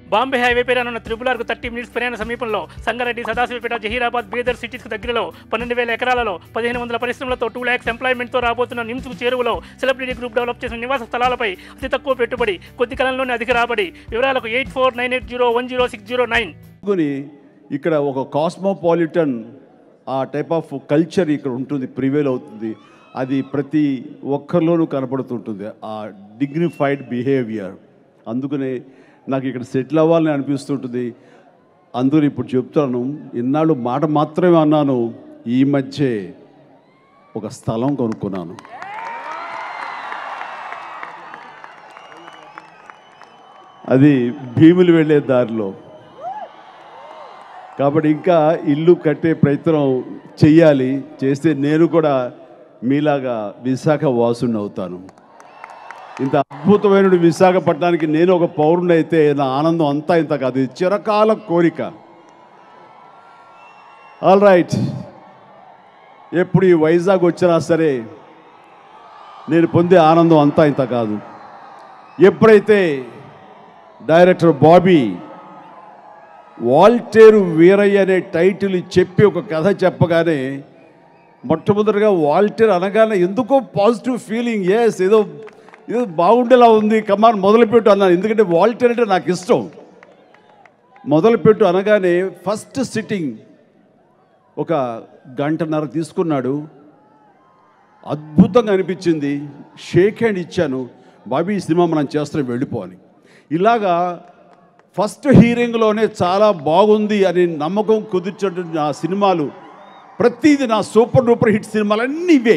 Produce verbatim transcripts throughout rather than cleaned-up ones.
Bombay highway పైన ఉన్న త్రిపులార్కు thirty minutes ప్రయాణ సమీపంలో సంగారెడ్డి, సదాశివపేట, జహీరాబాద్, బీదర్ సిటీస్కు దగ్గరలో పన్నెండు వేల ఎకరాలలో పదిహేను వందల పరిశ్రమలతో టూ ల్యాక్స్ ఎంప్లాయ్మెంట్తో రాబోతున్న నిమ్స్కు చేరువలో సెలబ్రిటీ గ్రూప్ డెవలప్ చేసిన నివాస స్థలాలపై అతి తక్కువ పెట్టుబడి, కొద్ది కాలంలోనే అధిక రాబడి. వివరాలకు eight four nine eight zero one zero six zero nine. ఇక్కడ ఒక కాస్మోపాలిటన్ ఆ టైప్ ఆఫ్ కల్చర్ ఇక్కడ ఉంటుంది, ప్రివేల్ అవుతుంది. అది ప్రతి ఒక్కరిలోనూ కనపడుతుంటుంది ఆ డిగ్నిఫైడ్ బిహేవియర్. అందుకనే నాకు ఇక్కడ సెటిల్ అవ్వాలని అనిపిస్తుంటుంది. అందుకని ఇప్పుడు చెప్తాను, ఇన్నాళ్ళు మాట మాత్రమే అన్నాను, ఈ మధ్య ఒక స్థలం కొనుక్కున్నాను. అది భీములు వెళ్ళే దారిలో. కాబట్టి ఇంకా ఇల్లు కట్టే ప్రయత్నం చెయ్యాలి. చేస్తే నేను కూడా మీలాగా విశాఖ వాసుని అవుతాను. ఇంత అద్భుతమైన విశాఖపట్నానికి నేను ఒక పౌరుని అయితే నా ఆనందం అంతా ఇంత కాదు, చిరకాల కోరిక. ఆల్ రైట్, ఎప్పుడు ఈ వైజాగ్ వచ్చినా సరే నేను పొందే ఆనందం అంతా ఇంత కాదు. ఎప్పుడైతే డైరెక్టర్ బాబీ వాల్టేరు వీరయ్య అనే టైటిల్ చెప్పి ఒక కథ చెప్పగానే మొట్టమొదటిగా వాల్టేర్ అనగానే ఎందుకో పాజిటివ్ ఫీలింగ్, ఎస్ ఏదో ఏదో బాగుండేలా ఉంది, కమాన్ మొదలుపెట్టు అన్నాను. ఎందుకంటే వాల్టేర్ అంటే నాకు ఇష్టం. మొదలుపెట్టు అనగానే ఫస్ట్ సిట్టింగ్ ఒక గంటన్నర తీసుకున్నాడు. అద్భుతంగా అనిపించింది. షేక్ హ్యాండ్ ఇచ్చాను, బాబీ ఈ సినిమా మనం చేస్తున్నాం వెళ్ళిపోవాలి. ఇలాగా ఫస్ట్ హీరింగ్లోనే చాలా బాగుంది అని నమ్మకం కుదిర్చే నా సినిమాలు ప్రతిదీ నా సూపర్ డూపర్ హిట్ సినిమాలు అన్నీ ఇవే.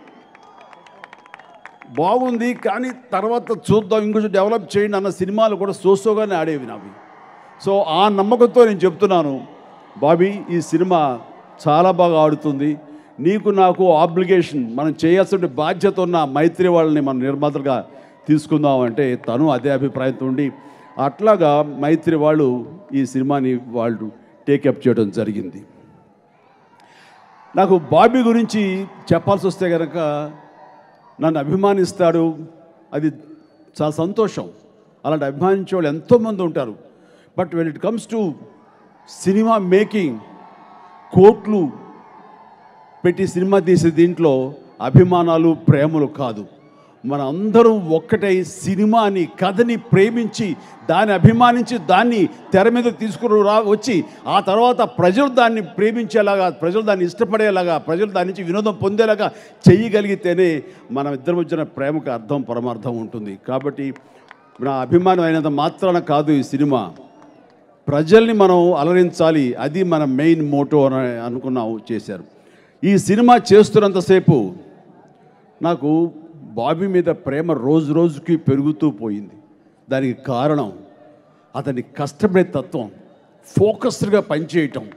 బాగుంది కానీ తర్వాత చూద్దాం, ఇంకొంచెం డెవలప్ చేయండి అన్న సినిమాలు కూడా సోసోగానే ఆడేవి నావి. సో ఆ నమ్మకంతో నేను చెప్తున్నాను, బాబీ ఈ సినిమా చాలా బాగా ఆడుతుంది. నీకు నాకు ఆబ్లిగేషన్, మనం చేయాల్సిన బాధ్యత ఉన్న మైత్రి వాళ్ళని మనం నిర్మాతలుగా తీసుకుందామంటే తను అదే అభిప్రాయంతో ఉండి అట్లాగా మైత్రి వాళ్ళు ఈ సినిమాని వాళ్ళు టేకప్ చేయడం జరిగింది. నాకు బాబీ గురించి చెప్పాల్సి వస్తే కనుక నన్ను అభిమానిస్తాడు, అది చాలా సంతోషం. అలాంటి అభిమానించే వాళ్ళు ఎంతోమంది ఉంటారు. But when it comes to cinema making, కోట్లు పెట్టి సినిమా తీసే దీంట్లో అభిమానాలు ప్రేమలు కాదు, మన అందరం ఒక్కటై సినిమాని కథని ప్రేమించి దాన్ని అభిమానించి దాన్ని తెర మీద తీసుకుని రా వచ్చి ఆ తర్వాత ప్రజలు దాన్ని ప్రేమించేలాగా, ప్రజలు దాన్ని ఇష్టపడేలాగా, ప్రజలు దాని నుంచి వినోదం పొందేలాగా చెయ్యగలిగితేనే మనం ఇద్దరు వచ్చిన ప్రేమకు అర్థం పరమార్థం ఉంటుంది. కాబట్టి నా అభిమానం అయినంత మాత్రాన కాదు ఈ సినిమా, ప్రజల్ని మనం అలరించాలి, అది మన మెయిన్ మోటో అని అనుకున్నాం, చేశారు. ఈ సినిమా చేస్తున్నంతసేపు నాకు బాబీ మీద ప్రేమ రోజు రోజుకి పెరుగుతూ పోయింది. దానికి కారణం అతని కష్టపడే తత్వం, ఫోకస్డ్గా పనిచేయటం.